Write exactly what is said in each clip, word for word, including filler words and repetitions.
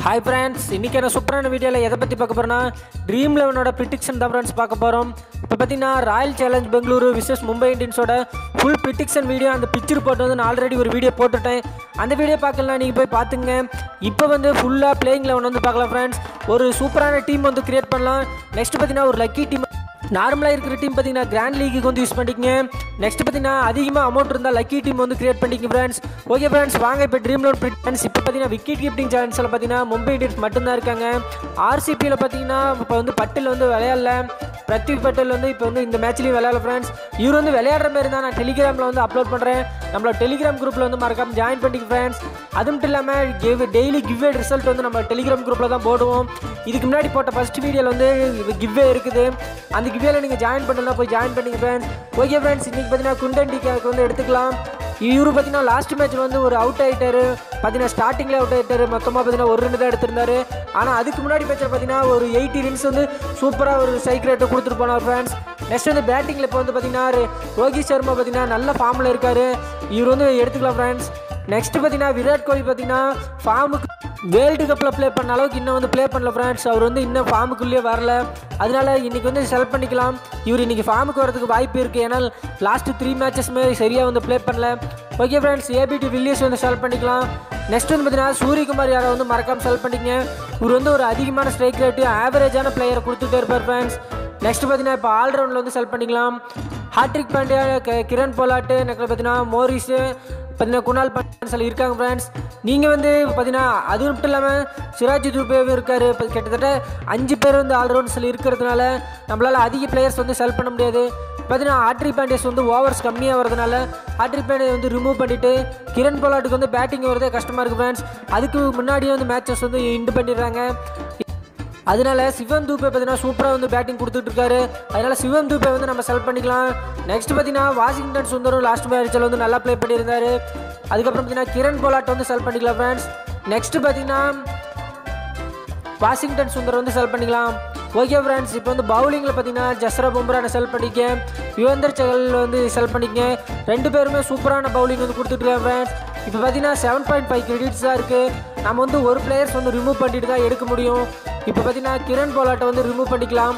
Hi friends, இன்னைக்கு என்ன சூப்பரான வீடியோல எதை பத்தி பார்க்க போறோம்னா ட்ரீம் eleven ஓட prediction தான் friends பார்க்க போறோம். இப்போ பாத்தீங்கன்னா royal challenge Bengaluru vs Mumbai இந்தியன்ஸோட full prediction வீடியோ அந்த pitch report வந்து நான் ஆல்ரெடி ஒரு வீடியோ போட்டுட்டேன். அந்த வீடியோ பார்க்கலாம் நீங்க போய் பாத்துங்க. இப்போ வந்து ஃபுல்லா பிளேயிங் eleven வந்து பார்க்கலாம் friends. ஒரு சூப்பரான டீம் வந்து கிரியேட் பண்ணலாம். நெக்ஸ்ட் பாத்தீங்கன்னா ஒரு லக்கி டீம் நார்மலாக இருக்கிற டீம் பார்த்தீங்கன்னா கிராண்ட் லீக்கு வந்து யூஸ் பண்ணிக்கங்க. நெக்ஸ்ட் பார்த்தீங்கன்னா அதிகமாக அமௌண்ட் இருந்தால் லக்கி டீம் வந்து கிரியேட் பண்ணிக்கங்க ஃப்ரெண்ட்ஸ். ஓகே ஃப்ரெண்ட்ஸ், வாங்க இப்போ ட்ரீம் eleven ஃப்ரெண்ட்ஸ். இப்போ பார்த்தீங்கன்னா விக்கெட் கீப்பிங் சான்ஸில் பார்த்தீங்கன்னா மும்பை இந்தியன்ஸ் மட்டும்தான் இருக்காங்க. ஆர்சிபியில் பார்த்தீங்கன்னா இப்போ வந்து பட்டில் வந்து விளையாடல, பிரத்வி பட்டேல் வந்து இப்போ வந்து இந்த மேட்ச்லேயும் விளையாடல ஃப்ரெண்ட்ஸ். இவர் வந்து விளையாடுற மாதிரி தான் நான் டெலிகிராமில் வந்து அப்லோட் பண்ணுறேன். நம்மளோட டெலிகிராம் குரூப்பில் வந்து மறக்காம ஜாயின் பண்ணிக்க ஃப்ரெண்ட்ஸ். அது மட்டும் இல்லாமல் கிவ் டெய்லி கிவ்வே ரிசல்ட் வந்து நம்ம டெலிகிராம் குரூப்பில் தான் போடுவோம். இதுக்கு முன்னாடி போட்ட ஃபர்ஸ்ட் வீடியோவில் வந்து கிவ்வே இருக்குது. அந்த கிவ்வேல நீங்கள் ஜாயின் பண்ணலாம், போய் ஜாயின் பண்ணிங்க ஃப்ரெண்ட்ஸ். ஓகே ஃப்ரெண்ட்ஸ், இன்றைக்கி பார்த்தீங்கன்னா குண்டன்டிக்காவுக்கு வந்து எடுத்துக்கலாம். இவரு பார்த்தீங்கன்னா லாஸ்ட் மேட்ச்சில் வந்து ஒரு அவுட் ஆகிட்டாரு. பார்த்தீங்கன்னா ஸ்டார்டிங்கில் அவுட் ஆகிட்டாரு. மொத்தமாக பார்த்தீங்கன்னா ஒரு ரன் தான் எடுத்திருந்தாரு. ஆனால் அதுக்கு முன்னாடி மேட்ச்சில் பார்த்தீங்கன்னா ஒரு எயிட்டி ரன்ஸ் வந்து சூப்பராக ஒரு ஸ்ட்ரைக் ரேட்டை கொடுத்துட்டு போனார் ஃப்ரெண்ட்ஸ். நெக்ஸ்ட் வந்து பேட்டிங்கில் இப்போ வந்து பார்த்தீங்கன்னா ரோஹித் சர்மா பார்த்தீங்கன்னா நல்ல ஃபார்மில் இருக்கார். இவர் வந்து எடுத்துக்கலாம் ஃப்ரெண்ட்ஸ். நெக்ஸ்ட் பார்த்தீங்கன்னா விராட் கோலி பார்த்தீங்கன்னா ஃபார்முக்கு வேர்ல்டு கப்பில் ப்ளே பண்ண அளவுக்கு இன்னும் வந்து ப்ளே பண்ணல ஃப்ரெண்ட்ஸ். அவர் வந்து இன்னும் ஃபார்முக்குள்ளேயே வரல. அதனால இன்றைக்கி வந்து செலக்ட் பண்ணிக்கலாம். இவர் இன்றைக்கி ஃபார்முக்கு வரதுக்கு வாய்ப்பு இருக்குது. ஏன்னா லாஸ்ட்டு த்ரீ மேட்சஸ்மே சரியாக வந்து ப்ளே பண்ணல. ஓகே ஃப்ரெண்ட்ஸ், ஏபிடி வில்லியர்ஸ் வந்து செலக்ட் பண்ணிக்கலாம். நெக்ஸ்ட் வந்து பார்த்தீங்கன்னா சூரியகுமார் யாரை வந்து மறக்காமல் செலக்ட் பண்ணிக்கங்க. இவர் வந்து ஒரு அதிகமான ஸ்ட்ரைக் ரேட்டு ஆவரேஜான பிளேயரை கொடுத்துட்டே இருப்பார் ஃப்ரெண்ட்ஸ். நெக்ஸ்ட் பார்த்தீங்கன்னா இப்போ ஆல்ரவுண்டில் வந்து செலக்ட் பண்ணிக்கலாம். ஹாட்ரிக் பாண்டியா, கிரண் போலாட்டு, நெக்ஸ்ட் பார்த்தீங்கன்னா மோரிஸு, பார்த்தீங்கன்னா குணால் பாண்டியன் இருக்காங்க ஃப்ரெண்ட்ஸ். நீங்கள் வந்து பார்த்தீங்கன்னா அது மட்டும் இல்லாமல் சிராஜ் துபேவும் இருக்கார். இப்போ கிட்டத்தட்ட அஞ்சு பேர் வந்து ஆல்ரவுண்ட்ஸில் இருக்கிறதுனால நம்மளால் அதிக பிளேயர்ஸ் வந்து செலக்ட் பண்ண முடியாது. பார்த்தீங்கன்னா ஹாட்ரிக் பாண்டியஸ் வந்து ஓவர்ஸ் கம்மியாக வரதுனால ஹாட்ரிக் பாண்டியை வந்து ரிமூவ் பண்ணிவிட்டு கிரண் போலாட்டுக்கு வந்து பேட்டிங் வரதே கஷ்டமாக இருக்குது ஃப்ரெண்ட்ஸ். அதுக்கு முன்னாடியே வந்து மேட்சஸ் வந்து இண்டு பண்ணிடுறாங்க. அதனால சிவம் தூபே பார்த்தீங்கன்னா சூப்பராக வந்து பேட்டிங் கொடுத்துட்டு இருக்காரு. அதனால சிவம் தூபே வந்து நம்ம செலக்ட் பண்ணிக்கலாம். நெக்ஸ்ட் பார்த்தீங்கன்னா வாஷிங்டன் சுந்தரும் லாஸ்ட் மேட்சில் வந்து நல்லா ப்ளே பண்ணியிருந்தாரு. அதுக்கப்புறம் பார்த்தீங்கன்னா கிரண் போலாட் வந்து செலக்ட் பண்ணிக்கலாம் ஃப்ரெண்ட்ஸ். நெக்ஸ்ட் பார்த்தீங்கன்னா வாஷிங்டன் சுந்தர் வந்து செலக்ட் பண்ணிக்கலாம். ஓகே ஃப்ரெண்ட்ஸ், இப்போ வந்து பவுலிங்கில் பார்த்தீங்கன்னா ஜஸ்ரா பும்ரானை செலக்ட் பண்ணிக்க, யுவந்தர் சகல் வந்து செலக்ட் பண்ணிக்க. ரெண்டு பேருமே சூப்பரான பவுலிங் வந்து கொடுத்துட்ருக்காங்க ஃப்ரெண்ட்ஸ். இப்போ பார்த்தீங்கன்னா செவன் பாயிண்ட் ஃபைவ் கிரெடிட்ஸ் தான் இருக்குது. நம்ம வந்து ஒரு பிளேயர்ஸ் வந்து ரிமூவ் பண்ணிட்டு தான் எடுக்க முடியும். இப்போ பார்த்தீங்கன்னா கிரண் போலாட்டை வந்து ரிமூவ் பண்ணிக்கலாம்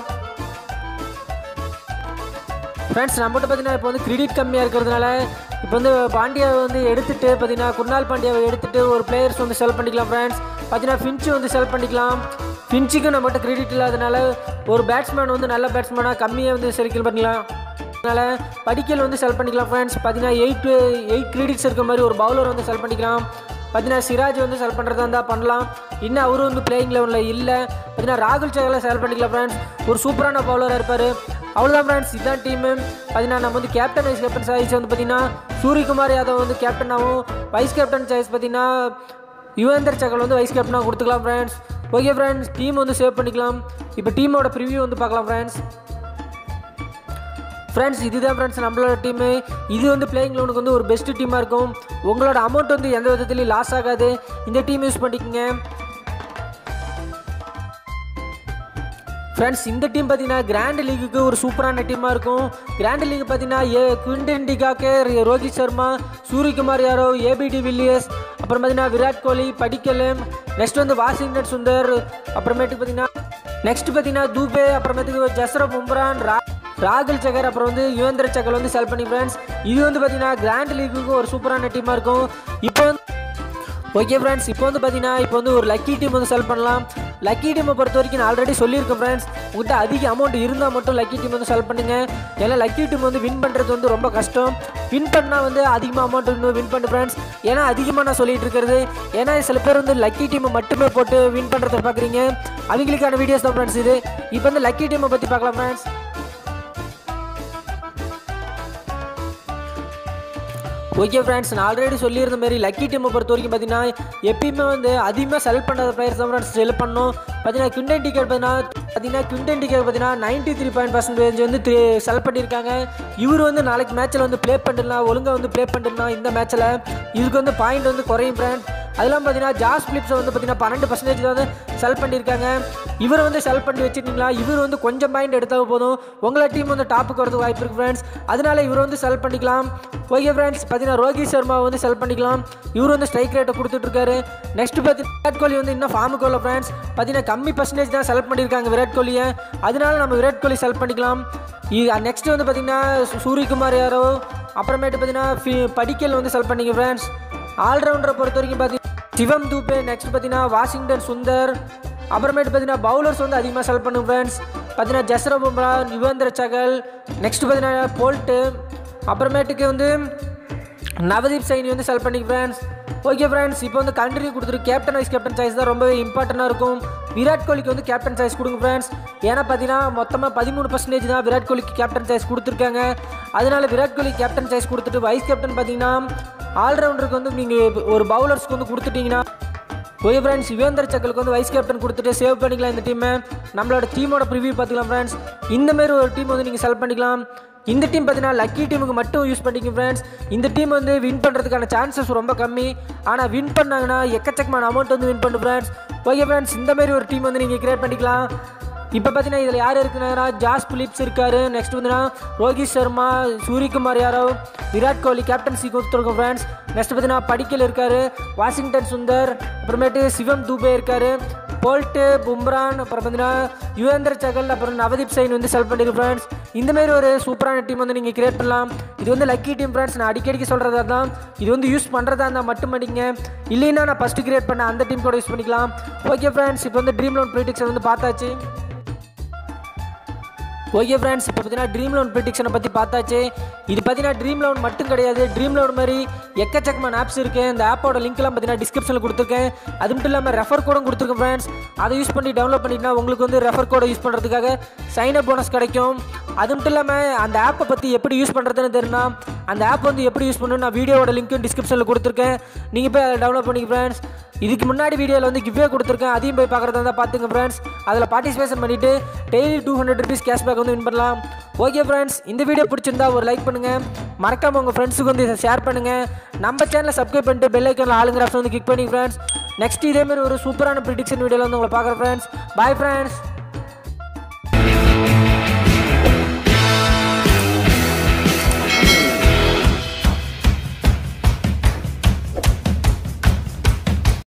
ஃப்ரெண்ட்ஸ். நம்மகிட்ட பார்த்தீங்கன்னா இப்போ வந்து கிரெடிட் கம்மியாக இருக்கிறதுனால இப்போ வந்து பாண்டியாவை வந்து எடுத்துகிட்டு பார்த்தீங்கன்னா குர்னால் பாண்டியாவை எடுத்துகிட்டு ஒரு பிளேயர்ஸ் வந்து செலக்ட் பண்ணிக்கலாம் ஃப்ரெண்ட்ஸ். பார்த்தீங்கன்னா ஃபின்ச்சு வந்து செலக்ட் பண்ணிக்கலாம். ஃபின்ச்சுக்கும் நம்மகிட்ட கிரெடிட் இல்லாதனால ஒரு பேட்ஸ்மேன் வந்து நல்ல பேட்ஸ்மேனாக கம்மியாக வந்து செலக்ட் பண்ணிக்கலாம். அதனால் படிக்கல் வந்து செலக்ட் பண்ணிக்கலாம் ஃப்ரெண்ட்ஸ். பார்த்தீங்கன்னா எயிட் எயிட் கிரெடிட்ஸ் இருக்கிற மாதிரி ஒரு பவுலர் வந்து செலக்ட் பண்ணிக்கலாம். பார்த்தீங்கன்னா சிராஜ் வந்து செலக்ட் பண்ணுறதா இருந்தால் பண்ணலாம். இன்னும் அவரும் வந்து பிளேயிங் லெவலில் இல்லை. பார்த்தீங்கன்னா ராகுல் சகலை செலக்ட் பண்ணிக்கலாம் ஃப்ரெண்ட்ஸ். ஒரு சூப்பரான பவுலராக இருப்பார். அவ்வளோதான் ஃப்ரெண்ட்ஸ், இதுதான் டீமு. பார்த்தீங்கன்னா நம்ம வந்து கேப்டன் வைஸ் கேப்டன் சாய்ஸ் வந்து பார்த்தீங்கன்னா சூரியகுமார் யாதவ் வந்து கேப்டனாகவும் வைஸ் கேப்டன் சாய்ஸ் பார்த்தீங்கன்னா யுவந்தர் சகல் வந்து வைஸ் கேப்டனாக கொடுத்துக்கலாம் ஃப்ரெண்ட்ஸ். ஓகே ஃப்ரெண்ட்ஸ், டீம் வந்து சேவ் பண்ணிக்கலாம். இப்போ டீமோட ப்ரிவியூ வந்து பார்க்கலாம் ஃப்ரெண்ட்ஸ். ஃப்ரெண்ட்ஸ் இதுதான் ஃப்ரெண்ட்ஸ் நம்மளோட டீமு. இது வந்து பிளேயிங் லெவனுக்கு வந்து ஒரு பெஸ்ட்டு டீமாக இருக்கும். உங்களோட அமௌண்ட் வந்து எந்த விதத்துலையும் லாஸ் ஆகாது. இந்த டீம் யூஸ் பண்ணிக்கோங்க ஃப்ரெண்ட்ஸ். இந்த டீம் பார்த்தீங்கன்னா கிராண்ட் லீக்குக்கு ஒரு சூப்பரான டீமாக இருக்கும். கிராண்ட் லீக் பார்த்தீங்கன்னா ஏ Quinton de Kock, Rohit Sharma, Suryakumar Yadav, ABD Villiers, அப்புறம் பார்த்தீங்கன்னா விராட் கோலி, படிக்கல், நெக்ஸ்ட் வந்து வாஷிங்டன் சுந்தர், அப்புறமேட்டுக்கு பார்த்தீங்கன்னா நெக்ஸ்ட் பார்த்தீங்கன்னா தூபே, அப்புறமேட்டுக்கு ஜஸ்ரா பும்ரான், ரா ராகுல் சகர், அப்புறம் வந்து யுவந்தர் சகல் வந்து செலக்ட் பண்ணி ஃப்ரெண்ட்ஸ். இது வந்து பார்த்தீங்கன்னா கிராண்ட் லீக்குக்கு ஒரு சூப்பரான டீமாக இருக்கும். இப்போ ஓகே ஃப்ரெண்ட்ஸ், இப்போ வந்து பார்த்தீங்கன்னா இப்போ வந்து ஒரு லக்கி டீம் வந்து செலக்ட் பண்ணலாம். லக்கி டீமை பொறுத்த வரைக்கும் நான் ஆல்ரெடி சொல்லியிருக்கேன் ஃப்ரெண்ட்ஸ். உங்கள்கிட்ட அதிக அமௌண்ட் இருந்தால் மட்டும் லக்கி டீம் வந்து செலக்ட் பண்ணுங்கள். ஏன்னா லக்கி டீம் வந்து வின் பண்ணுறது வந்து ரொம்ப கஷ்டம். வின் பண்ணால் வந்து அதிகமாக அமௌண்ட் இன்னும் வின் பண்ணு ஃப்ரெண்ட்ஸ். ஏன்னா அதிகமாக நான் சொல்லிட்டு இருக்கிறது. ஏன்னா சில பேர் வந்து லக்கி டீமை மட்டுமே போட்டு வின் பண்ணுறதை பார்க்குறீங்க. அவங்களுக்கான வீடியோஸ் தான் ஃப்ரெண்ட்ஸ் இது. இப்போ வந்து லக்கி டீமை பற்றி பார்க்கலாம் ஃப்ரெண்ட்ஸ். ஓகே ஃப்ரெண்ட்ஸ், நான் ஆல்ரெடி சொல்லியிருந்த மாதிரி லக்கி டீமை பொறுத்த வரைக்கும் பார்த்தீங்கன்னா எப்பயுமே வந்து அதிகமாக செலக்ட் பண்ணாத பிளேயர்ஸ் தான் ஃப்ரெண்ட்ஸ் செலக்ட் பண்ணணும். பார்த்தீங்கன்னா குவிண்டன் டிகேட் பார்த்தீங்கன்னா பார்த்தீங்கன்னா குவிண்டன் டிகேட் பார்த்தீங்கன்னா நைன்ட்டி த்ரீ பாயிண்ட் பர்சன்டேஜ் வந்து த்ரீ செலக்ட் பண்ணியிருக்காங்க. இவர் வந்து நாளைக்கு மேட்ச்சில் வந்து ப்ளே பண்ணிடலாம், ஒழுங்காக வந்து ப்ளே பண்ணிடலாம். இந்த மேட்ச்சில் இதுக்கு வந்து பாயிண்ட் வந்து குறையும் ஃப்ரெண்ட்ஸ். அதெல்லாம் பார்த்தீங்கன்னா ஜாஸ் பிலிப்ஸை வந்து பார்த்தீங்கன்னா பன்னெண்டு பர்சன்டேஜ் வந்து செல் பண்ணியிருக்காங்க. இவர் வந்து செல் பண்ணி வச்சுருந்தீங்களா, இவர் வந்து கொஞ்சம் பாயிண்ட் எடுத்தால் போதும் உங்களை டீம் வந்து டாப்புக்கு வரதுக்கு வாய்ப்பு இருக்குது ஃப்ரெண்ட்ஸ். அதனால இவர் வந்து செல் பண்ணிக்கலாம். ஓகே ஃப்ரெண்ட்ஸ், பார்த்தீங்கன்னா ரோஹித் சர்மா வந்து செல் பண்ணிக்கலாம். இவர் வந்து ஸ்ட்ரைக் ரேட்டை கொடுத்துட்ருக்காரு. நெக்ஸ்ட் பார்த்தீங்கன்னா விராட் கோலி வந்து இன்னும் ஃபார்முக்கு வரல ஃப்ரெண்ட்ஸ். பார்த்தீங்கன்னா கம்மி பர்சன்டேஜ் தான் செல் பண்ணியிருக்காங்க விராட் கோலியை. அதனால நம்ம விராட் கோலி செல் பண்ணிக்கலாம். நெக்ஸ்ட் வந்து பார்த்தீங்கன்னா சூரியகுமார் யாரோ, அப்புறமேட்டு பார்த்தீங்கன்னா படிக்கல் வந்து செல் பண்ணிங்க ஃப்ரெண்ட்ஸ். ஆல்ரவுண்டரை பொறுத்த வரைக்கும் பார்த்தீங்கன்னா சிவம் தூபே, நெக்ஸ்ட் பார்த்தீங்கன்னா வாஷிங்டன் சுந்தர், அப்புறமேட்டு பார்த்தீங்கன்னா பவுலர்ஸ் வந்து அதிகமாக செல் பண்ணுங்க ஃப்ரெண்ட்ஸ். பார்த்தீங்கன்னா ஜஸ்ர பும்ரா, யுவேந்திர சகல், நெக்ஸ்ட் பார்த்தீங்கன்னா போல்ட்டு, அப்புறமேட்டுக்கு வந்து நவதீப் சைனி வந்து செல் பண்ணிங்க ஃப்ரெண்ட்ஸ். ஓகே ஃப்ரெண்ட்ஸ், இப்போ வந்து கண்ட்ரி கொடுத்துட்டு கேப்டன் வைஸ் கேப்டன் சாய்ஸ் தான் ரொம்பவே இம்பார்ட்டண்டாக இருக்கும். விராட் கோலிக்கு வந்து கேப்டன் சாய்ஸ் கொடுங்க ஃப்ரெண்ட்ஸ். ஏன்னா பார்த்தீங்கன்னா மொத்தமாக பதிமூணு பர்சன்டேஜ் தான் விராட் கோலிக்கு கேப்டன் சாய்ஸ் கொடுத்துருக்காங்க. அதனால விராட் கோலி கேப்டன் சாய்ஸ் கொடுத்துட்டு வைஸ் கேப்டன் பார்த்தீங்கன்னா ஆல்ரவுண்டருக்கு வந்து நீங்கள் ஒரு பவுலர்ஸ்க்கு வந்து கொடுத்துட்டிங்கன்னா ஓகே ஃப்ரெண்ட்ஸ், யுவேந்திர சகலுக்கு வந்து வைஸ் கேப்டன் கொடுத்துட்டு சேவ் பண்ணிக்கலாம் இந்த டீமை. நம்மளோட டீமோட ப்ரிவியூ பார்த்துக்கலாம் ஃப்ரெண்ட்ஸ். இந்தமாரி ஒரு டீம் வந்து நீங்கள் செலக்ட் பண்ணிக்கலாம். இந்த டீம் பார்த்தீங்கன்னா லக்கி டீமுக்கு மட்டும் யூஸ் பண்ணிங்க ஃப்ரெண்ட்ஸ். இந்த டீம் வந்து வின் பண்ணுறதுக்கான சான்சஸ் ரொம்ப கம்மி. ஆனால் வின் பண்ணாங்கன்னா எக்கச்சக்கமான அமௌண்ட் வந்து வின் பண்ணு ஃப்ரெண்ட்ஸ். ஓகே ஃப்ரெண்ட்ஸ், இந்தமாரி ஒரு டீம் வந்து நீங்கள் கிரியேட் பண்ணிக்கலாம். இப்போ பார்த்தீங்கன்னா இதில் யார் இருக்குன்னா ஜாஸ் பிலிப்ஸ் இருக்கார். நெக்ஸ்ட் பார்த்தீங்கன்னா ரோஹித் சர்மா, சூரியகுமார் யாதவ், விராட் கோலி கேப்டன்சி கொடுத்துருக்கோம் ஃப்ரெண்ட்ஸ். நெக்ஸ்ட் பார்த்தீங்கன்னா படிக்கல் இருக்கார், வாஷிங்டன் சுந்தர், அப்புறமேட்டு சிவம் தூபே இருக்கார், போல்ட்டு, பும்ரான், அப்புறம் பார்த்தீங்கன்னா யுவேந்திர சகல், அப்புறம் நவதீப் சைனி வந்து செல் பண்ணிருக்கு ஃப்ரெண்ட்ஸ். இந்தமாரி ஒரு சூப்பரான டீம் வந்து நீங்கள் கிரியேட் பண்ணலாம். இது வந்து லக்கி டீம் ஃப்ரெண்ட்ஸ். நான் அடிக்கடிக்கு சொல்கிறதா தான், இது வந்து யூஸ் பண்ணுறதா இருந்தால் மட்டும் பண்ணிங்க. இல்லைன்னா நான் ஃபஸ்ட்டு கிரியேட் பண்ண அந்த டீம் கூட யூஸ் பண்ணிக்கலாம். ஓகே ஃப்ரெண்ட்ஸ், இப்போ வந்து ட்ரீம் லெவன் ப்ரிடிக்ஷன் வந்து பார்த்தாச்சு. ஓகே ஃப்ரெண்ட்ஸ், இப்போ பார்த்தீங்கன்னா ட்ரீம் லெவன் ப்ரிடிக்ஷனை பற்றி பார்த்தாச்சு. இது பார்த்தீங்கன்னா ட்ரீம் லெவன் மட்டும் கிடையாது, ட்ரீம் லெவன் மாதிரி எக்கச்சக்கமான ஆப்ஸ் இருக்குது. இந்த ஆப்போட லிங்க்லாம் பார்த்தீங்கன்னா டிஸ்கிரிப்ஷனில் கொடுத்துருக்கேன். அது மட்டும் இல்லாமல் ரெஃபர் கோடும் கொடுத்துருக்கேன் ஃப்ரெண்ட்ஸ். அதை யூஸ் பண்ணி டவுன்லோட் பண்ணிட்டா உங்களுக்கு வந்து ரெஃபர் கோடை யூஸ் பண்ணுறதுக்காக சைன் அப் போனஸ் கிடைக்கும். அது மட்டும் இல்லாமல் அந்த ஆப்பை பற்றி எப்படி யூஸ் பண்ணுறதுன்னு தெரியும்னா அந்த ஆப் வந்து எப்படி யூஸ் பண்ணணும் நான் வீடியோட லிங்க்கும் டிஸ்கிரிப்ஷனில் கொடுத்துருக்கேன். நீங்கள் போய் அதை டவுன்லோட் பண்ணிக்க ஃப்ரெண்ட்ஸ். இதுக்கு முன்னாடி வீடியோவில் வந்து கிவ்வே கொடுத்துருக்கேன், அதையும் போய் பார்க்குறதா இருந்தால் பார்த்துங்க ஃப்ரெண்ட்ஸ். அதில் பார்ட்டிசிபேஷன் பண்ணிவிட்டு daily two hundred rupees cashback வந்து வின் பண்ணலாம். ஓகே ஃப்ரெண்ட்ஸ், இந்த வீடியோ பிடிச்சிருந்தா ஒரு லைக் பண்ணுங்கள், மறக்காமல் உங்கள் ஃப்ரெண்ட்ஸுக்கு வந்து இதை ஷேர் பண்ணுங்கள். நம்ம சேனலை சப்ஸ்கிரைப் பண்ணிட்டு பெல் ஐக்கானில் ஆளுங்கிற ஆப்ஷன் வந்து கிளிக் பண்ணி ஃப்ரெண்ட்ஸ். நெக்ஸ்ட் இதேமாதிரி ஒரு சூப்பரான ப்ரிடிக்ஷன் வீடியோவில் வந்து உங்களை பார்க்குறேன் ஃப்ரெண்ட்ஸ். Bye friends.